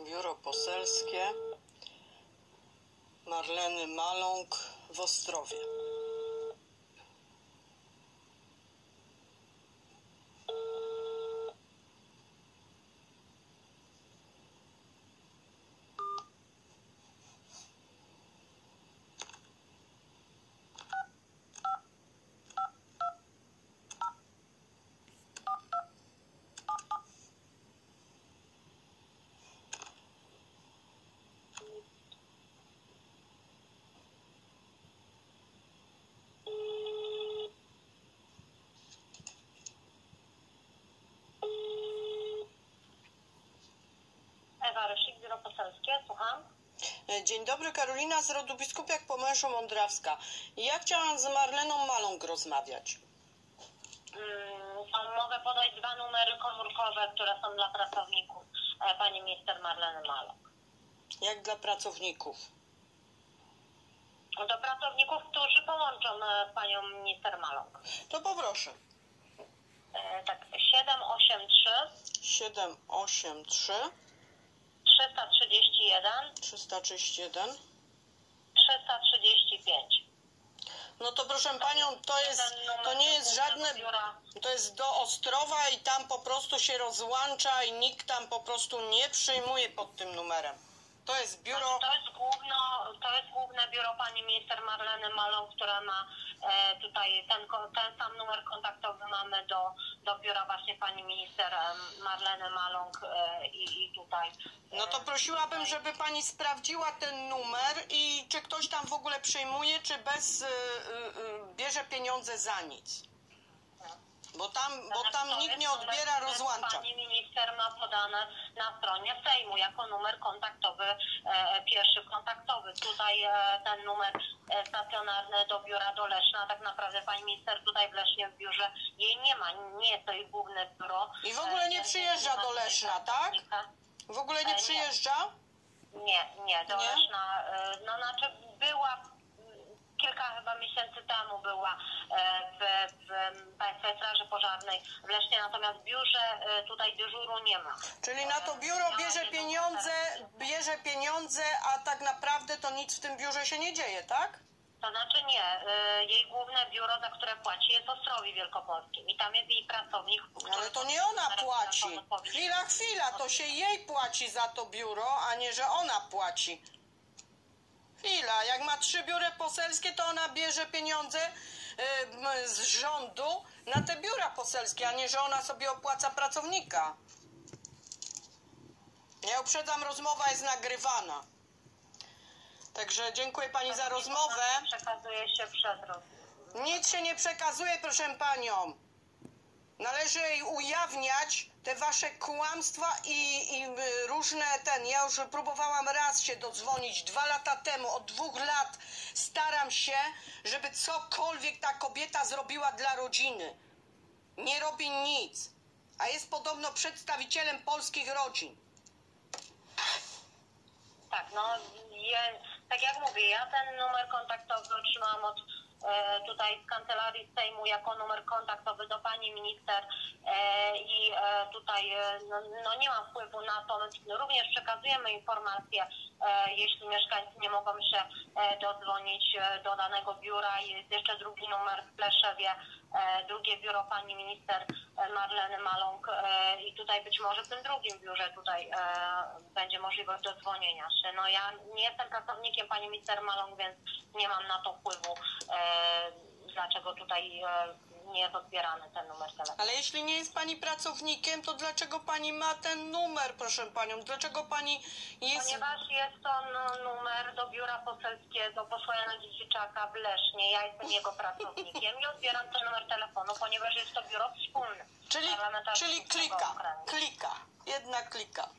Biuro Poselskie Marleny Maląg w Ostrowie. Ewa Rysik, Biuro Poselskie, słucham. Dzień dobry, Karolina z rodu Biskupiak po mężu Mądrawska. Ja chciałam z Marleną Maląg rozmawiać. Mogę podać 2 numery komórkowe, które są dla pracowników pani minister Marleny Maląg. Jak dla pracowników? Do pracowników, którzy połączą panią minister Maląg. To poproszę. Tak, 783 783 331 331. 335. No to proszę panią, to nie jest żadne, to jest do Ostrowa i tam po prostu się rozłącza i nikt tam po prostu nie przyjmuje pod tym numerem. To jest biuro... To jest główne biuro pani minister Marleny Maląg, która ma tutaj ten sam numer kontaktowy mamy do biura właśnie pani minister Marleny Maląg i tutaj... No to prosiłabym, żeby pani sprawdziła ten numer i czy ktoś tam w ogóle przyjmuje, czy bierze pieniądze za nic. Bo tam nikt nie odbiera, rozłącza. Pani minister ma podane na stronie Sejmu jako numer kontaktowy, pierwszy kontaktowy. Tutaj ten numer stacjonarny do biura do Leszna, tak naprawdę pani minister tutaj w Lesznie w biurze jej nie ma, nie jest to jej główne biuro. I w ogóle nie przyjeżdża do Leszna, tak? W ogóle nie przyjeżdża? Nie, do Leszna. No znaczy była kilka chyba miesięcy temu była w Państwowej Straży Pożarnej w Lesznie, natomiast w biurze tutaj dyżuru nie ma. Czyli na to biuro bierze pieniądze, a tak naprawdę to nic w tym biurze się nie dzieje, tak? To znaczy nie. Jej główne biuro, za które płaci, jest w Ostrowi Wielkopolskim i tam jest jej pracownik. Ale to nie ona płaci. Chwila, to się jej płaci za to biuro, a nie, że ona płaci. Chwila, jak ma 3 biura poselskie, to ona bierze pieniądze z rządu na te biura poselskie, a nie, że ona sobie opłaca pracownika. Ja uprzedzam, rozmowa jest nagrywana. Także dziękuję pani za rozmowę. Przekazuje się przez rozmowę. Nic się nie przekazuje, proszę panią. Należy jej ujawniać te wasze kłamstwa i różne Ja już próbowałam raz się dodzwonić 2 lata temu, od 2 lat staram się, żeby cokolwiek ta kobieta zrobiła dla rodziny. Nie robi nic, a jest podobno przedstawicielem polskich rodzin. Tak, tak jak mówię, ja ten numer kontaktowy otrzymałam od tutaj z Kancelarii Sejmu jako numer kontaktowy do pani minister i tutaj nie mam wpływu na to. Również przekazujemy informacje, jeśli mieszkańcy nie mogą się dodzwonić do danego biura. Jest jeszcze drugi numer w Pleszewie, drugie biuro pani minister Marleny Maląg i tutaj być może w tym drugim biurze tutaj będzie możliwość dodzwonienia się. No ja nie jestem pracownikiem pani minister Maląg, więc nie mam na to wpływu, dlaczego tutaj nie jest odbierany ten numer telefonu. Ale jeśli nie jest pani pracownikiem, to dlaczego pani ma ten numer, proszę panią? Dlaczego pani jest... Ponieważ jest to numer do biura poselskiego posła Jana Dziedziczaka w Lesznie. Ja jestem jego pracownikiem i odbieram ten numer telefonu, ponieważ jest to biuro wspólne. Czyli klika.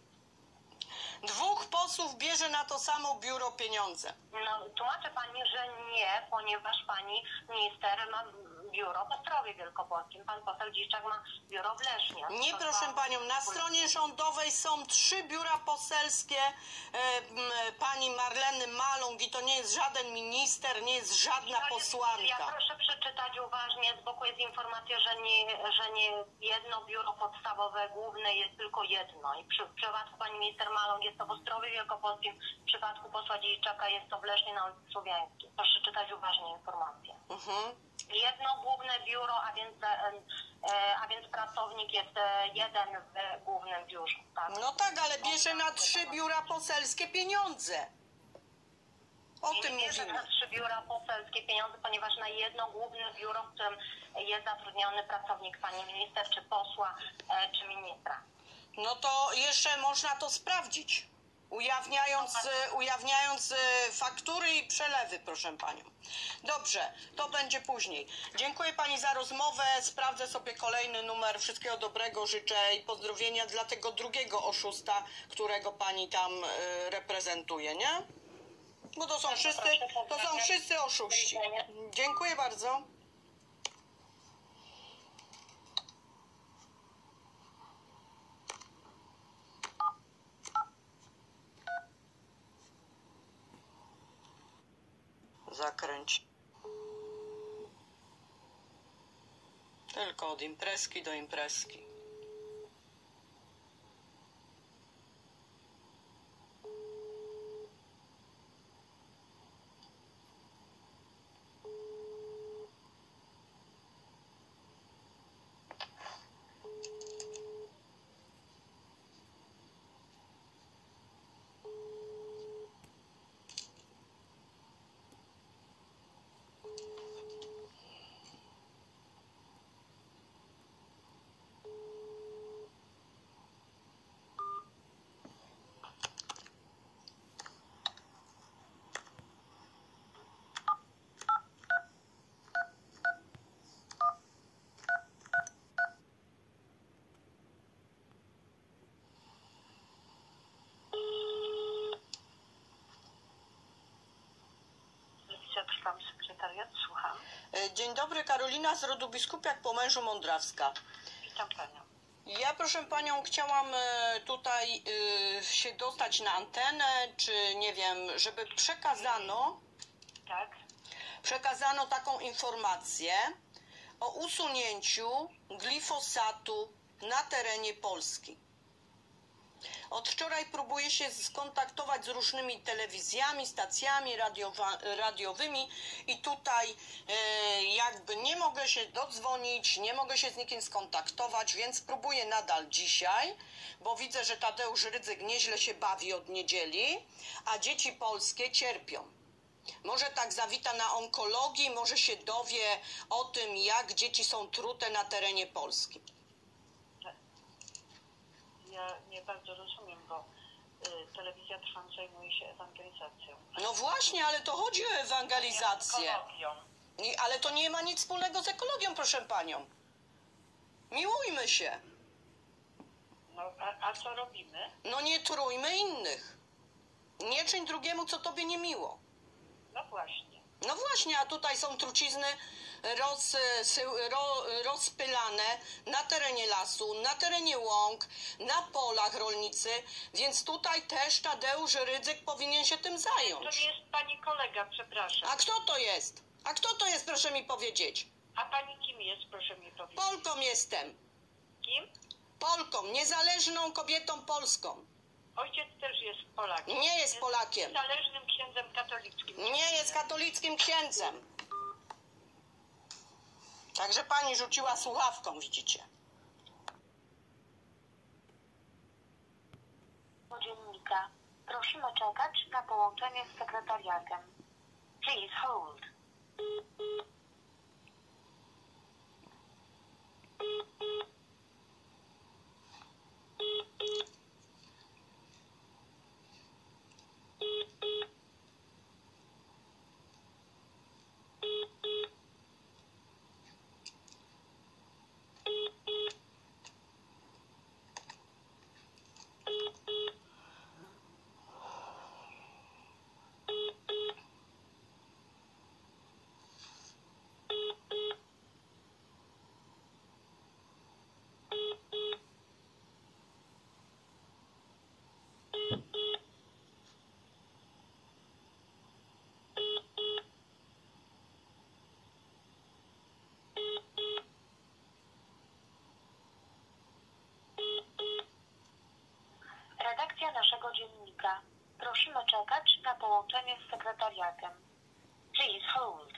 2 posłów bierze na to samo biuro pieniądze. No, tłumaczę pani, że nie, ponieważ pani minister ma biuro w Ostrowie Wielkopolskim. Pan poseł Dziczak ma biuro w Lesznie. Nie, proszę panią, na stronie rządowej są 3 biura poselskie pani Marleny Maląg i to nie jest żaden minister, nie jest żadna Ja posłanka. proszę przeczytać uważnie, z boku jest informacja, że nie jedno biuro podstawowe, główne jest tylko jedno. I w przypadku pani minister Maląg jest to w Ostrowie Wielkopolskim, w przypadku posła Dziczaka jest to w Lesznie na ulicy Słowiańskiej. Proszę czytać uważnie informacje. Jedno główne biuro, a więc pracownik jest jeden w głównym biurze. Tak? No tak, ale bierze na 3 biura poselskie pieniądze. O tym Nie bierze mówimy. na 3 biura poselskie pieniądze, ponieważ na jedno główne biuro, w którym jest zatrudniony pracownik pani minister, czy posła, czy ministra. No to jeszcze można to sprawdzić, ujawniając faktury i przelewy, proszę panią. Dobrze, to będzie później. Dziękuję pani za rozmowę, sprawdzę sobie kolejny numer. Wszystkiego dobrego życzę i pozdrowienia dla tego drugiego oszusta, którego pani tam reprezentuje, nie? Bo to są wszyscy oszuści. Dziękuję bardzo. Zakręć. Tylko od imprezki do imprezki. Tam sekretariat, słucham. Dzień dobry, Karolina z rodu Biskupiak po mężu Mądrawska. Witam panią. Ja, proszę panią, chciałam tutaj się dostać na antenę, czy nie wiem, żeby przekazano taką informację o usunięciu glifosatu na terenie Polski. Od wczoraj próbuję się skontaktować z różnymi telewizjami, stacjami radiowymi i tutaj jakby nie mogę się dodzwonić, nie mogę się z nikim skontaktować, więc próbuję nadal dzisiaj, bo widzę, że Tadeusz Rydzyk nieźle się bawi od niedzieli, a dzieci polskie cierpią. Może tak zawita na onkologii, może się dowie o tym, jak dzieci są trute na terenie Polski. Ja nie bardzo rozumiem, bo telewizja Trwam zajmuje się ewangelizacją. No właśnie, ale to chodzi o ewangelizację. Ale to nie ma nic wspólnego z ekologią, proszę panią. Miłujmy się. No, a co robimy? No nie trójmy innych. Nie czyń drugiemu, co tobie nie miło. No właśnie. No właśnie, a tutaj są trucizny rozpylane na terenie lasu, na terenie łąk, na polach rolnicy, więc tutaj też Tadeusz Rydzyk powinien się tym zająć. To jest pani kolega, przepraszam. A kto to jest? A kto to jest, proszę mi powiedzieć? A pani kim jest, proszę mi powiedzieć? Polką jestem. Kim? Polką, niezależną kobietą polską. Ojciec też jest Polakiem. Nie jest Polakiem. Niezależnym księdzem katolickim. Nie jest katolickim księdzem. Także pani rzuciła słuchawką, widzicie. Dziennika. Prosimy czekać na połączenie z sekretariatem. Please hold. poczekać na połączenie z sekretariatem. Please hold.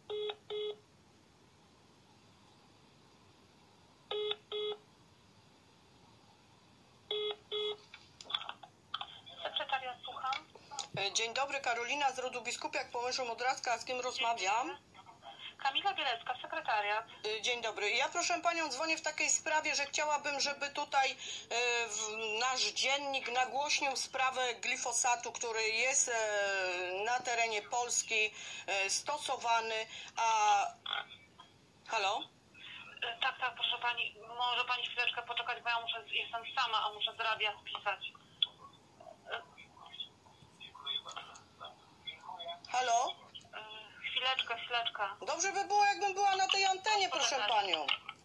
Sekretariat, słucham. Dzień dobry, Karolina z rodu Biskupiak po mężu Modrawska, z kim rozmawiam? Kamila Bielecka, sekretariat. Dzień dobry. Ja proszę panią dzwonię w takiej sprawie, że chciałabym, żeby tutaj nasz dziennik nagłośnił sprawę glifosatu, który jest na terenie Polski stosowany, a... Halo? Tak, proszę pani. Może pani chwileczkę poczekać, bo ja jestem sama, a muszę z radia spisać. Halo? Chwileczkę. Dobrze by było, jakbym była na tej antenie, proszę panią.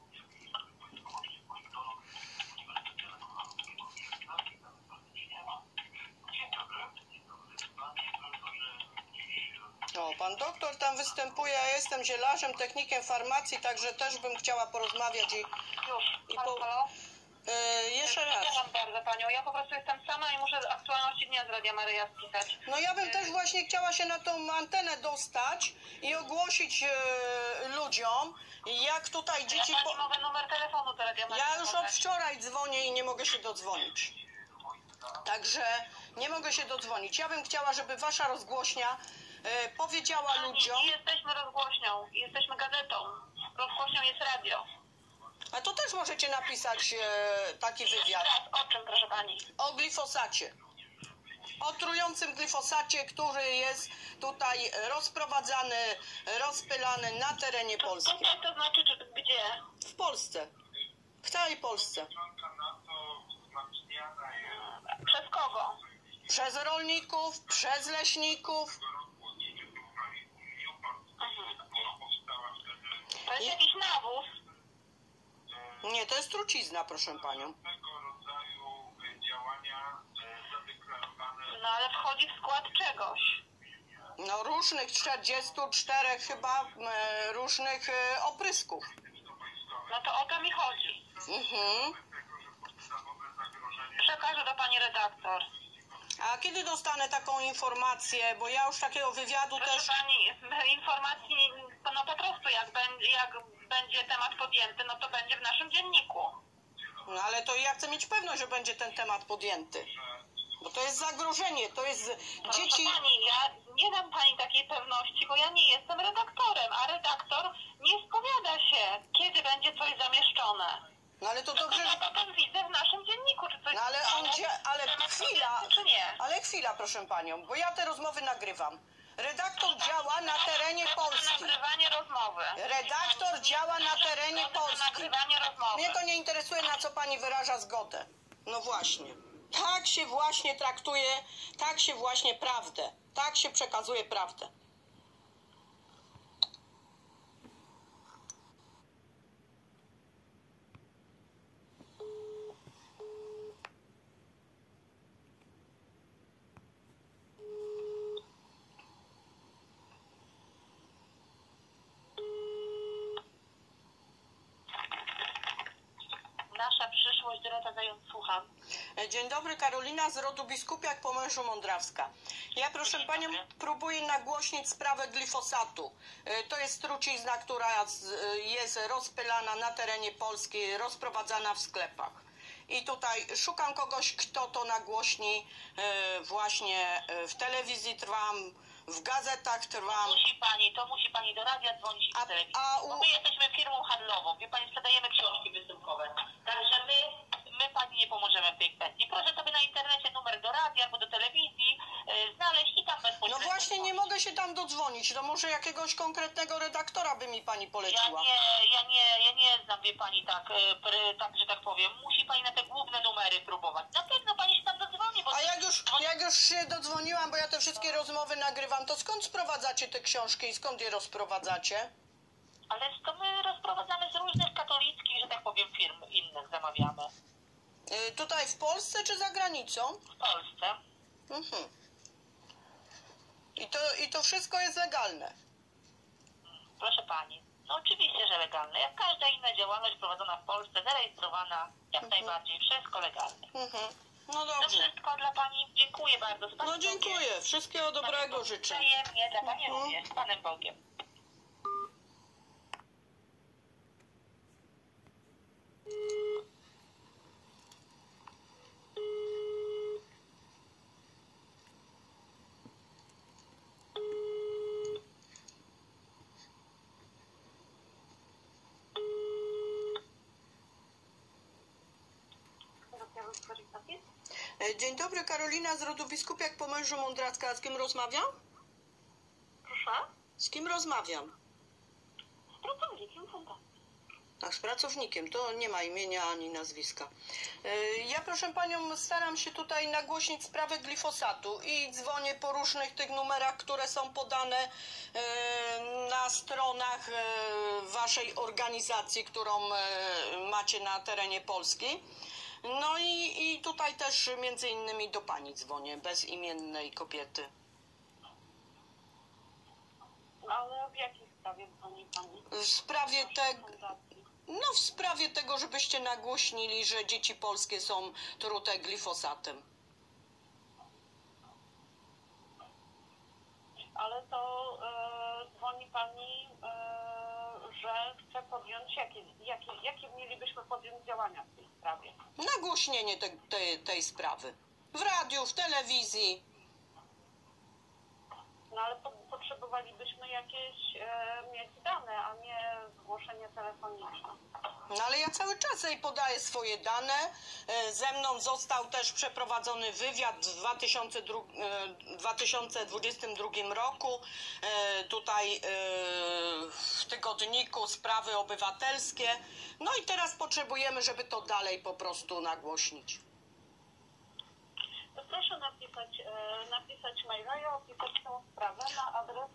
O, pan doktor tam występuje, ja jestem zielarzem, technikiem farmacji, także też bym chciała porozmawiać Już. I Halo? jeszcze raz. Przepraszam bardzo panią. Ja po prostu jestem sama i muszę aktualności dnia z Radia Maryja spisać. No ja bym też właśnie chciała się na tą antenę dostać i ogłosić ludziom, jak tutaj dzieci... Ja pani mogę numer telefonu do Radia Maryja Ja już od podać. wczoraj dzwonię i nie mogę się dodzwonić. Także nie mogę się dodzwonić. Ja bym chciała, żeby wasza rozgłośnia powiedziała ludziom... Nie jesteśmy rozgłośnią, jesteśmy gazetą. Rozgłośnią jest radio. A to też możecie napisać taki wywiad. Teraz o czym, proszę pani? O glifosacie. O trującym glifosacie, który jest tutaj rozprowadzany, rozpylany na terenie Polski. Tutaj to znaczy, czy gdzie? W Polsce. W całej Polsce. Przez kogo? Przez rolników, przez leśników. To jest jakiś nawóz. Nie, to jest trucizna, proszę panią. No ale wchodzi w skład czegoś. No różnych 44 chyba różnych oprysków. No to o to mi chodzi. Mhm. Przekażę do pani redaktor. A kiedy dostanę taką informację, bo ja już takiego wywiadu Proszę też... pani, informacji, no po prostu jak będzie temat podjęty, no to będzie w naszym dzienniku. No ale to ja chcę mieć pewność, że będzie ten temat podjęty. Bo to jest zagrożenie, to jest Proszę dzieci... pani, ja nie dam pani takiej pewności, bo ja nie jestem redaktorem, a redaktor nie spowiada się, kiedy będzie coś zamieszczone. No ale to Tylko dobrze... ja potem widzę w naszym dzienniku, czy coś No ale on ale temat chwila, podjęty, czy nie. ale chwila, proszę panią, bo ja te rozmowy nagrywam. Redaktor działa na terenie Polski. Nagrywanie rozmowy. Redaktor działa na terenie Polski. Nagrywanie rozmowy. Mnie to nie interesuje, na co pani wyraża zgodę. No właśnie. Tak się właśnie traktuje, tak się właśnie prawdę. Tak się przekazuje prawdę. Nasza przyszłość, Dorota Zając, słucham. Dzień dobry, Karolina z rodu Biskupiak po mężu Mądrawska. Ja proszę panią próbuję nagłośnić sprawę glifosatu. To jest trucizna, która jest rozpylana na terenie Polski, rozprowadzana w sklepach. I tutaj szukam kogoś, kto to nagłośni. Właśnie w telewizji trwam, w gazetach trwam. Musi pani do radia dzwonić i do telewizji. a Bo my jesteśmy firmą handlową, wie pani, sprzedajemy książki występowe. Także my pani nie pomożemy w tej kwestii. Proszę sobie na internecie numer do radia albo do telewizji znaleźć i tam No bezpośrednio. właśnie nie mogę się tam dodzwonić. To może jakiegoś konkretnego redaktora by mi pani poleciła. Ja nie znam, wie pani, tak, że tak powiem. Musi pani na te główne numery próbować. Na pewno pani się tam dodzwoni, bo... A jak już się dodzwoniłam, bo ja te wszystkie rozmowy nagrywam, to skąd sprowadzacie te książki i skąd je rozprowadzacie? Ale to my rozprowadzamy z różnych katolickich, że tak powiem, firm innych zamawiamy. Tutaj w Polsce czy za granicą? W Polsce. Mhm. I to wszystko jest legalne. Proszę pani, no oczywiście, że legalne. Jak każda inna działalność prowadzona w Polsce, zarejestrowana, jak najbardziej, wszystko legalne. Mhm. No To dobrze. wszystko dla pani. Dziękuję bardzo. Z panem No dziękuję. Wszystkiego dobrego życzę. Wzajemnie dla pani również. Z Panem Bogiem. Dzień dobry, Karolina z rodu Biskupiak po mężu Mądracka. Z kim rozmawiam? Proszę? Z kim rozmawiam? Z pracownikiem fundacji. Tak, z pracownikiem. To nie ma imienia ani nazwiska. Ja, proszę panią, staram się tutaj nagłośnić sprawę glifosatu i dzwonię po różnych tych numerach, które są podane na stronach waszej organizacji, którą macie na terenie Polski. No i tutaj też między innymi do pani dzwonię, bezimiennej kobiety. Ale w jakiej sprawie dzwoni pani? W sprawie w sprawie tego, żebyście nagłośnili, że dzieci polskie są trute glifosatem. Ale to dzwoni pani, że chce podjąć jakie mielibyśmy podjąć działania w tej sprawie? Nagłośnienie tej sprawy. W radiu, w telewizji. No ale potrzebowalibyśmy jakieś mieć dane, a nie zgłoszenie telefoniczne. No ale ja cały czas jej podaję swoje dane. Ze mną został też przeprowadzony wywiad w 2022 roku. Tutaj w tygodniku Sprawy Obywatelskie. No i teraz potrzebujemy, żeby to dalej po prostu nagłośnić. To proszę napisać maila i opisać tę sprawę na adres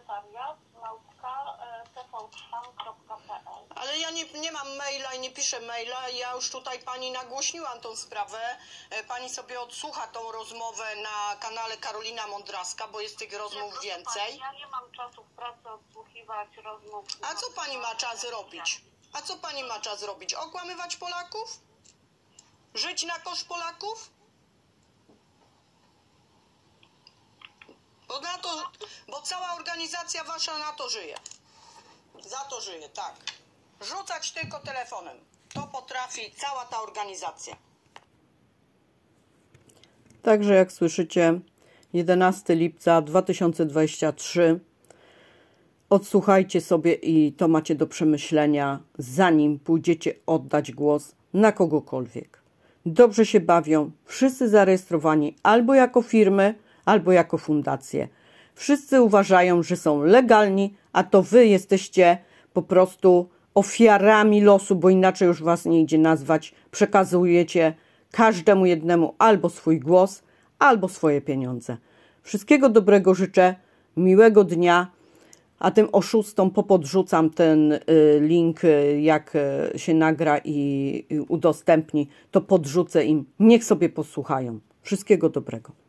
sekretariat@tvtrwam.pl. Ale ja nie mam maila i nie piszę maila. Ja już tutaj pani nagłośniłam tą sprawę. Pani sobie odsłucha tą rozmowę na kanale Karolina Mądraska, bo jest tych rozmów więcej. Pani, ja nie mam czasu w pracy odsłuchiwać rozmów. A co pani ma czas robić? A co pani ma czas robić? Okłamywać Polaków? Żyć na koszt Polaków? Bo cała organizacja wasza na to żyje. Za to żyje, tak. Rzucać tylko telefonem. To potrafi cała ta organizacja. Także jak słyszycie, 11 lipca 2023. Odsłuchajcie sobie i to macie do przemyślenia, zanim pójdziecie oddać głos na kogokolwiek. Dobrze się bawią, wszyscy zarejestrowani albo jako firmy, albo jako fundacje. Wszyscy uważają, że są legalni, a to wy jesteście po prostu ofiarami losu, bo inaczej już was nie idzie nazwać. Przekazujecie każdemu jednemu albo swój głos, albo swoje pieniądze. Wszystkiego dobrego życzę, miłego dnia, a tym oszustom popodrzucam ten link, jak się nagra i udostępni, to podrzucę im, niech sobie posłuchają. Wszystkiego dobrego.